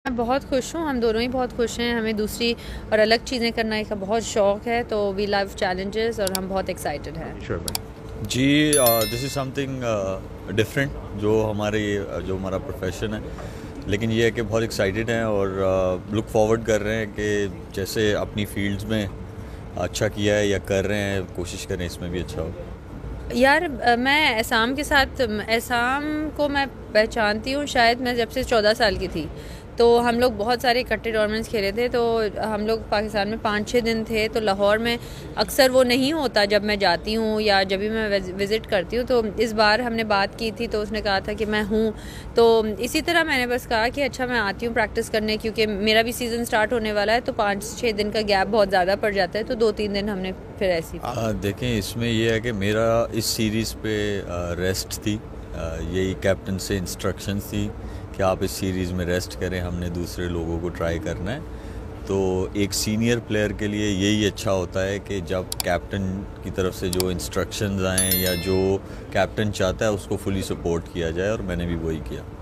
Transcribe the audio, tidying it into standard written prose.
मैं बहुत खुश हूँ, हम दोनों ही बहुत खुश हैं। हमें दूसरी और अलग चीज़ें करने का बहुत शौक़ है, तो वी लव चैलेंजेस और हम बहुत एक्साइटेड हैं। जी, दिस इज़ समथिंग डिफरेंट जो हमारा प्रोफेशन है, लेकिन ये है कि बहुत एक्साइटेड हैं और लुक फॉरवर्ड कर रहे हैं कि जैसे अपनी फील्ड्स में अच्छा किया है या कर रहे हैं, कोशिश करें इसमें भी अच्छा हो। यार मैं एहसाम को मैं पहचानती हूँ, शायद मैं जब से 14 साल की थी। तो हम लोग बहुत सारे इकट्ठे टूर्नामेंट्स खेले थे। तो हम लोग पाकिस्तान में 5-6 दिन थे, तो लाहौर में अक्सर वो नहीं होता जब मैं जाती हूँ या जब भी मैं विज़िट करती हूँ। तो इस बार हमने बात की थी, तो उसने कहा था कि मैं हूँ। तो इसी तरह मैंने बस कहा कि अच्छा मैं आती हूँ प्रैक्टिस करने, क्योंकि मेरा भी सीज़न स्टार्ट होने वाला है। तो 5-6 दिन का गैप बहुत ज़्यादा पड़ जाता है, तो 2-3 दिन हमने फिर ऐसी देखें, इसमें यह है कि मेरा इस सीरीज़ पे रेस्ट थी। यही कैप्टन से इंस्ट्रक्शंस थी कि आप इस सीरीज़ में रेस्ट करें, हमने दूसरे लोगों को ट्राई करना है। तो एक सीनियर प्लेयर के लिए यही अच्छा होता है कि जब कैप्टन की तरफ से जो इंस्ट्रक्शंस आएँ या जो कैप्टन चाहता है उसको फुली सपोर्ट किया जाए, और मैंने भी वही किया।